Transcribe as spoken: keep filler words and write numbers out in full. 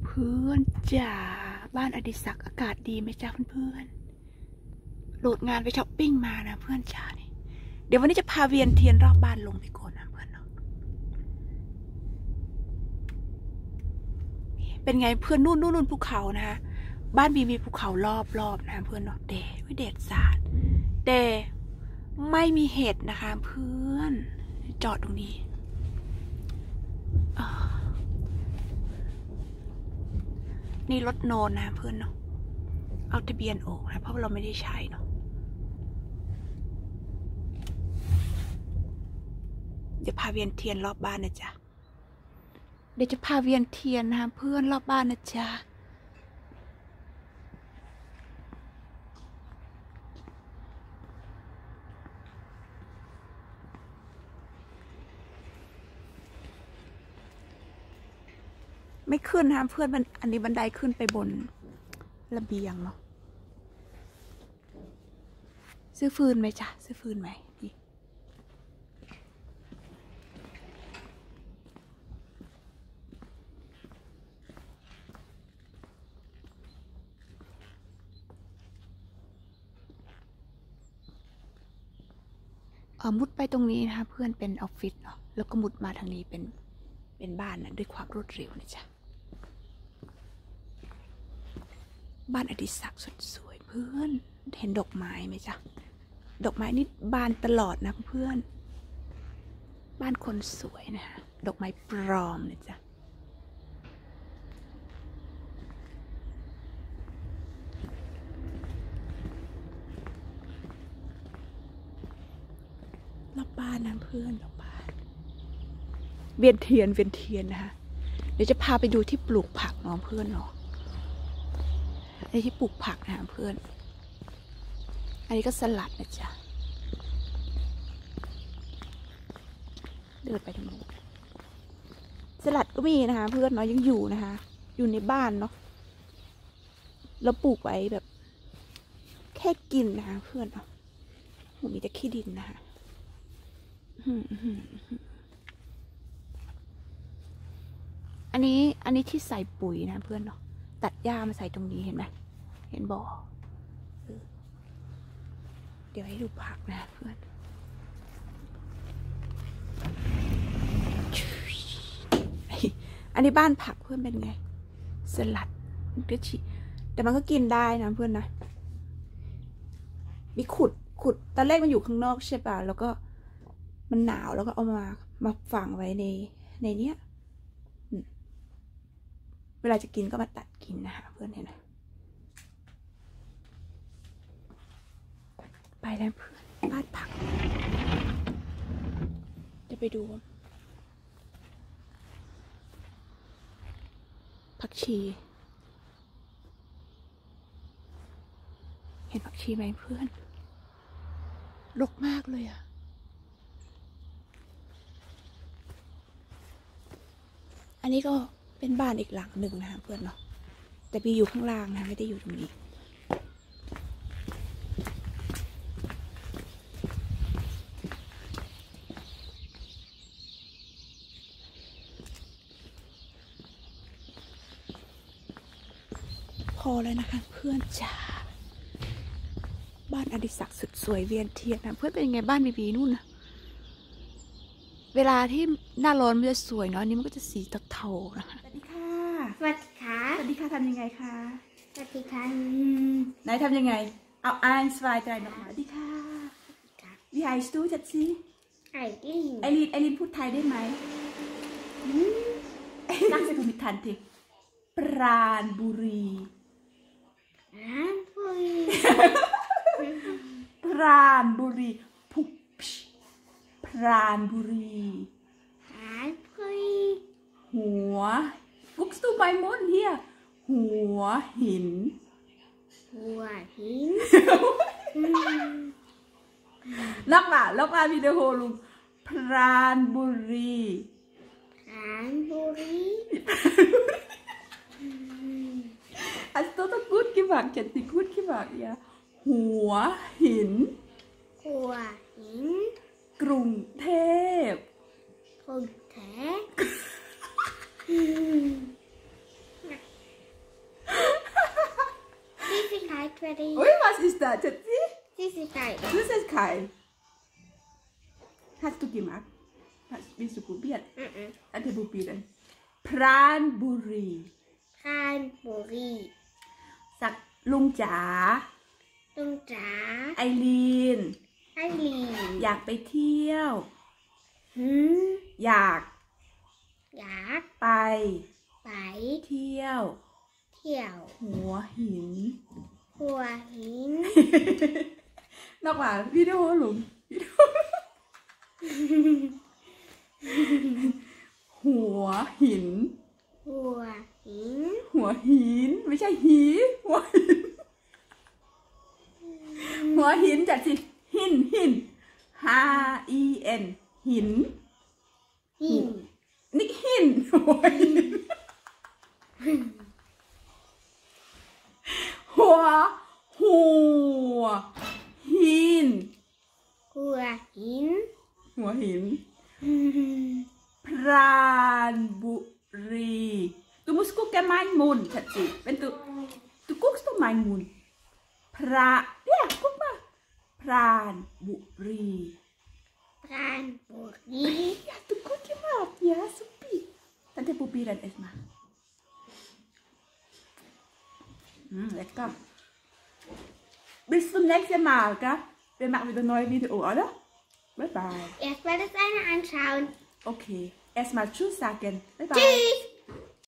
เพื่อนจ๋าบ้านอดิศักดิ์อากาศดีไหมจ๊ะเพื่อนๆโหลดงานไปช้อปปิ้งมานะเพื่อนจ๋านี่เดี๋ยววันนี้จะพาเวียนเทียนรอบบ้านลงไปก่อนนะเพื่อนเนาะเป็นไงเพื่อนนู่นนู่นนู่นภูเขานะบ้านบีมีภูเขารอบรอบนะเพื่อนเนาะเดวิเดดสาดเดไม่มีเห็ดนะคะเพื่อนจอดตรงนี้นี่รถโนนนะเพื่อนเนาะเอาทะเบียนออกนะเพราะเราไม่ได้ใช้เนาะเดี๋ยวพาเวียนเทียนรอบบ้านนะจ๊ะเดี๋ยวจะพาเวียนเทียนนะเพื่อนรอบบ้านนะจ๊ะไม่ขึ้นนะเพื่อนมันอันนี้บันไดขึ้นไปบนระเบียงเนาะซื้อฟืนไหมจ๊ะซื้อฟืนไหมนี่เออมุดไปตรงนี้นะคะเพื่อนเป็นออฟฟิศเนาะแล้วก็มุดมาทางนี้เป็นเป็นบ้านนะด้วยความรวดเร็วนะจ๊ะบ้านอดิศักดิ์สดสวยเพื่อนเห็นดอกไม้ไหมจ๊ะดอกไม้นี่บานตลอดนะเพื่อนบ้านคนสวยนะฮะดอกไม้ปลอมนะจ๊ะรอบบ้านนะเพื่อนรอบบ้านเวียนเทียนเวียนเทียนนะคะเดี๋ยวจะพาไปดูที่ปลูกผักเนาะเพื่อนเนาะอันนี้ที่ปลูกผักนะเพื่อนอันนี้ก็สลัดนะจ๊ะเดินไปตรงนู้นสลัดก็มีนะคะเพื่อนเนาะยังอยู่นะคะอยู่ในบ้านเนาะเราปลูกไว้แบบแค่กินนะคะเพื่อนเนาะมีแต่ขี้ดินนะคะอันนี้อันนี้ที่ใส่ปุ๋ยนะเพื่อนเนาะตัดหญ้ามาใส่ตรงนี้เห็นไหมเห็นบ่อเดี๋ยวให้ดูผักนะเพื่อนอันนี้บ้านผักเพื่อนเป็นไงสลัดก็ฉีแต่มันก็กินได้นะเพื่อนนะมีขุดขุดตอนแรกมันอยู่ข้างนอกใช่ป่ะแล้วก็มันหนาวแล้วก็เอามามาฝังไว้ในในเนี้ยเวลาจะกินก็มาตัดกินนะคะเพื่อนเห็นไหมไปแล้วเพื่อนบ้านผักจะไปดูผักชีเห็นผักชีไหมเพื่อนรกมากเลยอะอันนี้ก็เป็นบ้านอีกหลังหนึ่งนะคะเพื่อนเนาะแต่บีอยู่ข้างล่างนะไม่ได้อยู่ตรงนี้พอแล้วนะคะเพื่อนจ๋าบ้านอดิศักดิ์สุดสวยเวียนเทียนนะเพื่อนเป็นยังไงบ้านบีบีนู่นนะเวลาที่หน้าร้อนมันจะสวยเนาะนี่มันก็จะสีเทาๆนะคะสวัสดีค่ะสวัสดีค่ะสวัสดีค่ะทำยังไงคะสวัสดีค่ะไหนทำยังไงเอาไอน์สไวน์ใจหน่อยสวัสดีค่ะวิไฮสตูจัดสิไอรินไอรินไอรินพูดไทยได้ไหมนั่งสกุลทันทีปราณบุรีปราณบุรีปราณบุรีพุบปราณบุรีปราณบุรีหัวฟุกสตูไมมอนเฮียหัวหินหัวหินนักล่ะแล้วมาวิดีโอลุงปราณบุรีปราณบุรีอันโตตะกุดกี่บาทเจ็ดติกุดกี่บาทเนี่ยหัวหินหัวหินกรุงเทพกรุงเทพ ist das, Schatzi? Das ist Kai. Das ist Kai. Hast du gemacht? Hast, willst du probieren? Mhm. Warte, probieren. Pranbury. Pranbury. สักลุงจ๋าลุงจ๋าไอรีนไอรีนอยากไปเที่ยวหืมอยากอยากไปไปเที่ยวเที่ยวหัวหินหัวหินนอกจากวิดีโอหลุมวิดีโอหัวหินหัวหินหัวหิน ไม่ใช่หีหัวหิน หัวหินจัดสิหินหิน H I N หินหินนี่หินหัวหิน หัวหัวหินหัวหินหัวหินหืม Pranbury. Du musst gucken, mein Mund, Schatzi. Wenn du, du guckst doch meinen Mund. Pra, ja, guck mal. Pranbury. ปรานบุรี Ja, du gut gemacht. Ja, super. Tante probieren erstmal. Hm, lecker. Bis zum nächsten Mal, gell? Wir machen wieder neue Video, oder? Bye bye. Erstmal das eine anschauen. Okay. Erstmal Tschüss sagen. Bye bye. Tschüss.